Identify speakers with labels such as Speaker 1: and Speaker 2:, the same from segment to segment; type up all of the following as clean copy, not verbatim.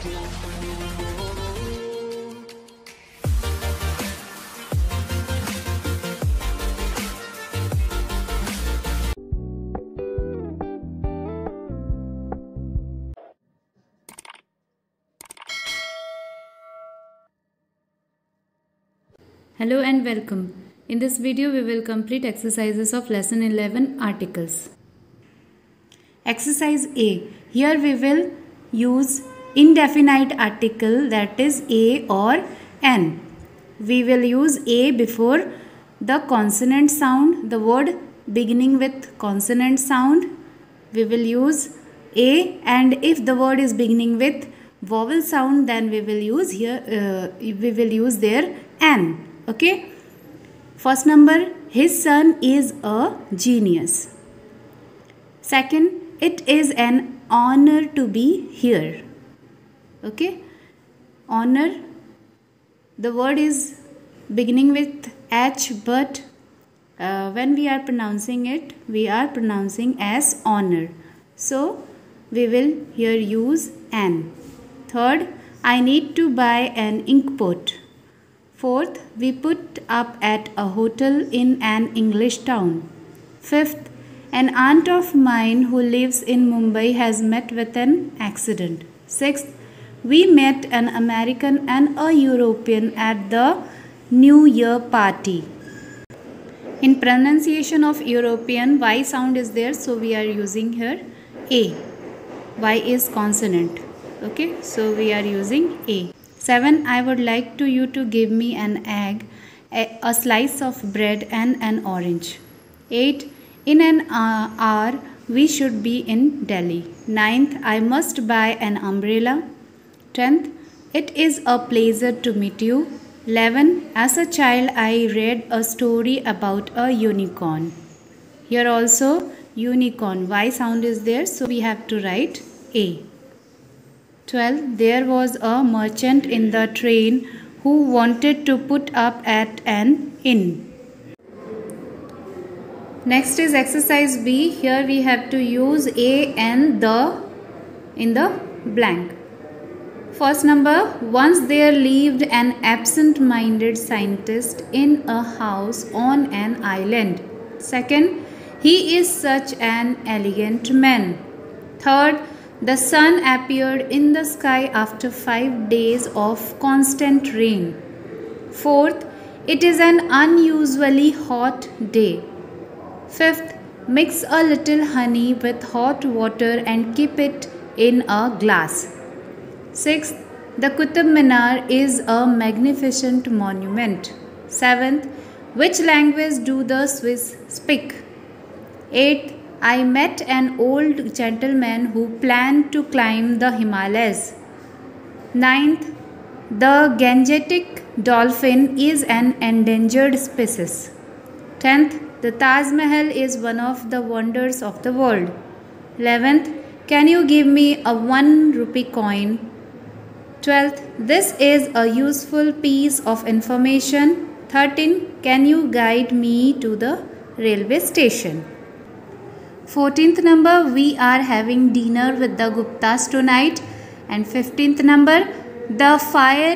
Speaker 1: Hello and welcome. In this video we will complete exercises of lesson 11 articles. Exercise A. Here we will use indefinite article, that is A or N. We will use A before the consonant sound, the word beginning with consonant sound. We will use A, and if the word is beginning with vowel sound, then we will use there N. Okay. First number, his son is a genius. Second, it is an honor to be here. Okay. Honor, the word is beginning with H, but when we are pronouncing it, we are pronouncing as honor. So we will here use N. Third, I need to buy an inkpot. Fourth, we put up at a hotel in an English town. Fifth, an aunt of mine who lives in Mumbai has met with an accident. Sixth, we met an American and a European at the New Year party. In pronunciation of European, Y sound is there, so we are using here A. Y is consonant. Okay, so we are using A. 7. I would like you to give me an egg, a slice of bread and an orange. 8. In an hour we should be in Delhi. 9th. I must buy an umbrella. 10th. It is a pleasure to meet you. 11. As a child I read a story about a unicorn. Here also unicorn, Y sound is there, so we have to write A. 12. There was a merchant in the train who wanted to put up at an inn. Next is exercise B. Here we have to use A and the in the blank. First number, once there lived an absent-minded scientist in a house on an island. Second, he is such an elegant man. Third, the sun appeared in the sky after 5 days of constant rain. Fourth, it is an unusually hot day. Fifth, mix a little honey with hot water and keep it in a glass. Sixth, the Qutub Minar is a magnificent monument. Seventh, which language do the Swiss speak? Eighth, I met an old gentleman who planned to climb the Himalayas. 9th, the Gangetic dolphin is an endangered species. 10th, the Taj Mahal is one of the wonders of the world. 11th, can you give me a 1 rupee coin? 12th, this is a useful piece of information. 13th, can you guide me to the railway station? 14th number, we are having dinner with the Guptas tonight. And 15th number, the fire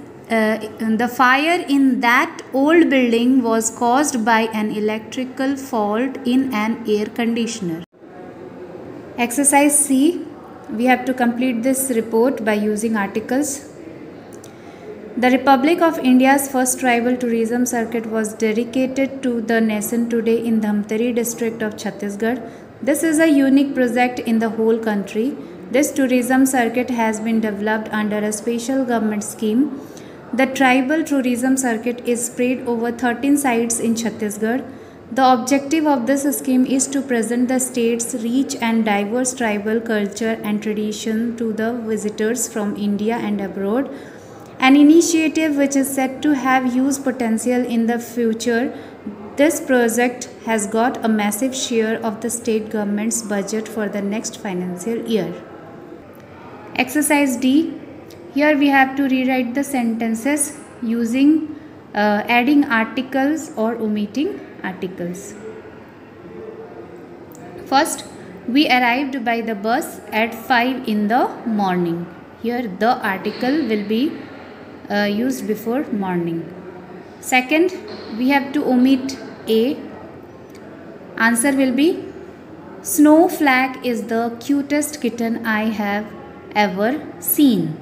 Speaker 1: in that old building was caused by an electrical fault in an air conditioner. Exercise C, we have to complete this report by using articles. The Republic of India's first tribal tourism circuit was dedicated to the nation today in Dhamtari district of Chhattisgarh. This is a unique project in the whole country. This tourism circuit has been developed under a special government scheme. The tribal tourism circuit is spread over 13 sites in Chhattisgarh. The objective of this scheme is to present the state's rich and diverse tribal culture and tradition to the visitors from India and abroad. An initiative which is said to have huge potential in the future. This project has got a massive share of the state government's budget for the next financial year. Exercise D. Here we have to rewrite the sentences using adding articles or omitting articles. First, we arrived by the bus at 5 in the morning. Here the article will be used before morning. Second, we have to omit A. Answer will be Snowflake is the cutest kitten I have ever seen.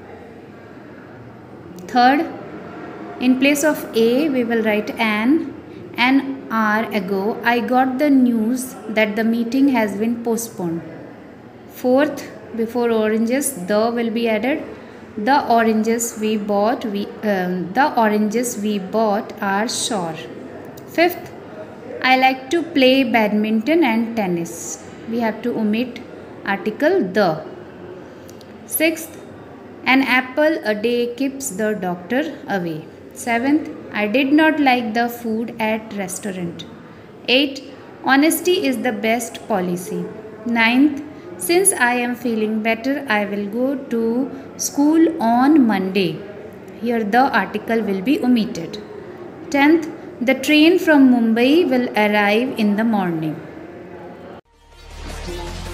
Speaker 1: Third, in place of A, we will write an hour ago, I got the news that the meeting has been postponed. Fourth, before oranges, the will be added. The oranges we bought are sour. Fifth, I like to play badminton and tennis. We have to omit article the. Sixth, an apple a day keeps the doctor away. Seventh, I did not like the food at restaurant. 8. Honesty is the best policy. Ninth, since I am feeling better, I will go to school on Monday. Here the article will be omitted. 10th, the train from Mumbai will arrive in the morning.